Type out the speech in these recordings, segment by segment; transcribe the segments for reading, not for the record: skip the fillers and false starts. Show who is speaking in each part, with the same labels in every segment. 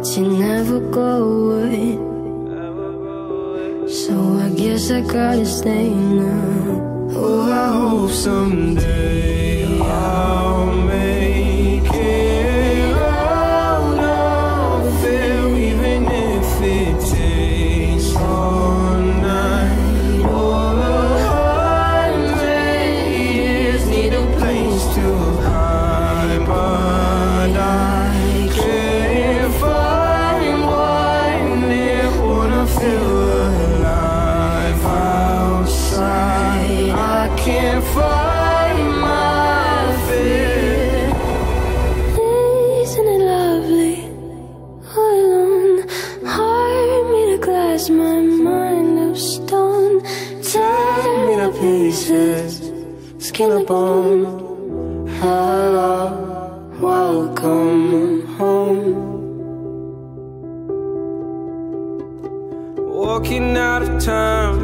Speaker 1: but you never go away. So I guess I gotta stay now. Oh, I hope someday I'll make it out of it, even if it takes all night or 100 years. Need a place to hide, but I can't find one near. Wanna feel alive outside. I can't find my fear. Isn't it lovely? All alone, heart made of glass, my mind of stone. Tear me to pieces, skin and bone. Hello, welcome home. Walking out of time,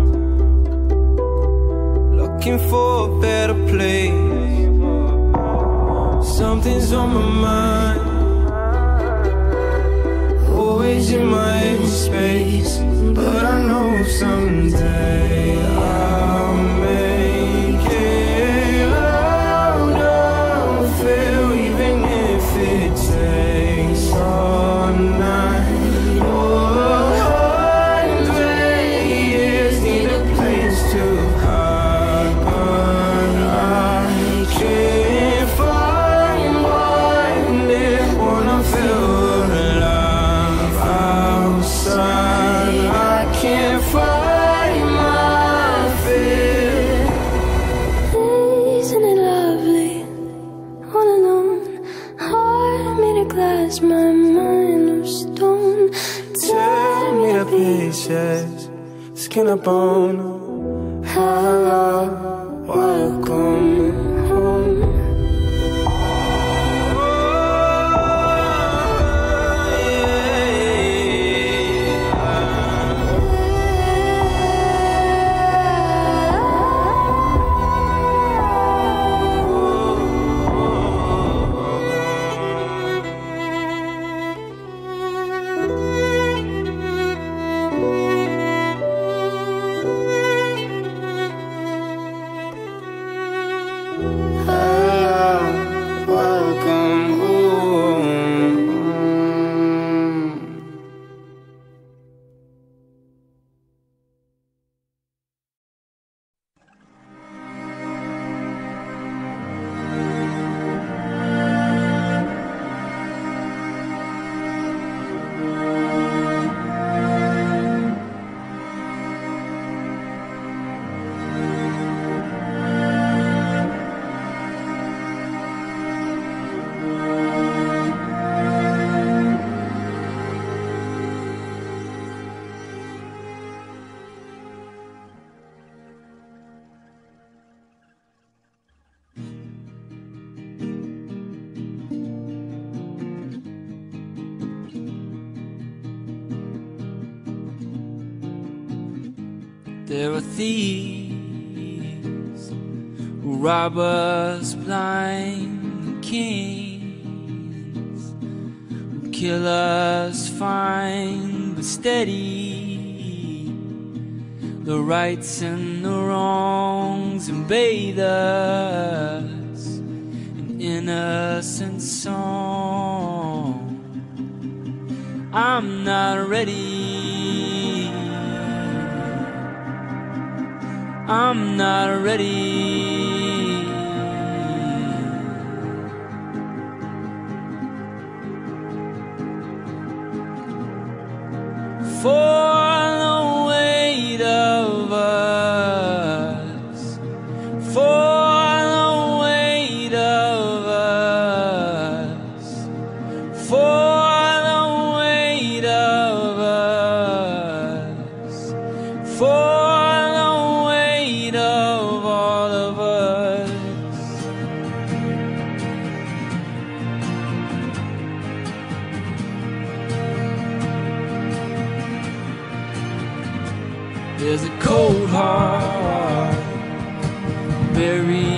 Speaker 1: looking for a better place. Something's on my mind, always in my empty space. But I know someday I'll make it out of it, even if it takes all night or 100 years. Need a place to hide, but I can't find one near. Wanna feel alive outside. I can't find my fear. Isn't it lovely? All alone, heart made of glass, my mind of stone. Tear me to pieces, skin and bone. Hello, welcome home. Welcome home.
Speaker 2: There are thieves who rob us blind, kings who kill us fine but steady. The rights and the wrongs invade us, an innocent song. I'm not ready, I'm not ready. For the weight of us, for the weight of us, for the weight of us, for the weight of all of us. There's a cold heart buried